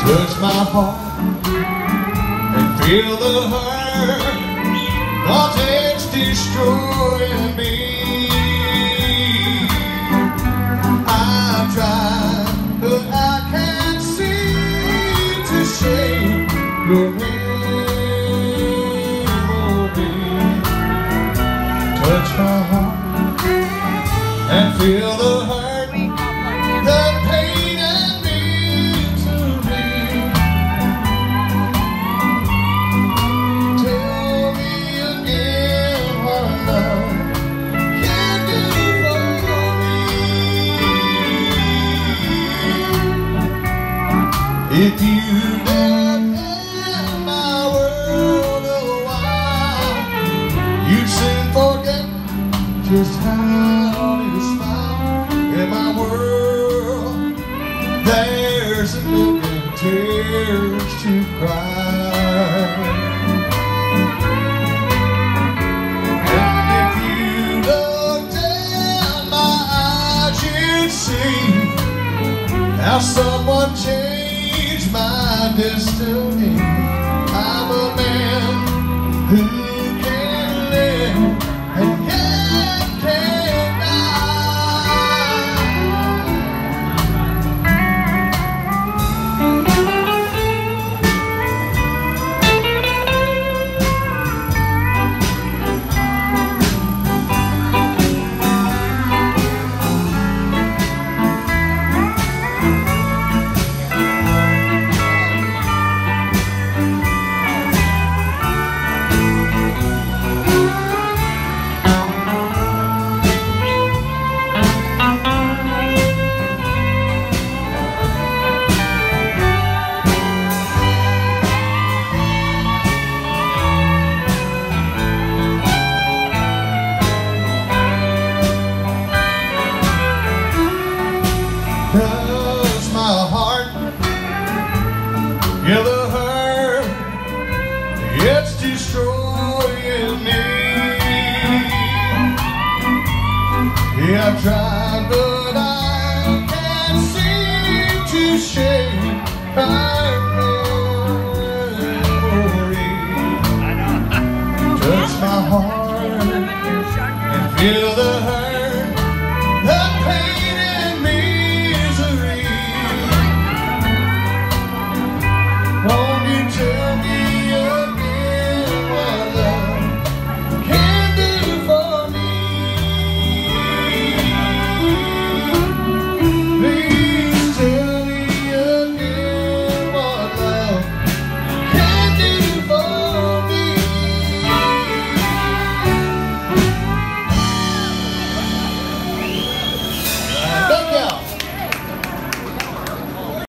touch my heart and feel the hurt, 'cause it's destroying me. I've tried, but I can't seem to shake your memory. Touch my heart and feel the hurt, the pain and misery. Tell me again what love can do for me. If you lived in my world a while, you'd soon forget just how you smile. In my world, there's a million tears to cry. And if you looked in my eyes, you'd see how someone changed my destiny. I'm a man who can live and yet can't die. Touch my heart, feel the hurt, it's destroying me. Yeah, I've tried, but I can't seem to shake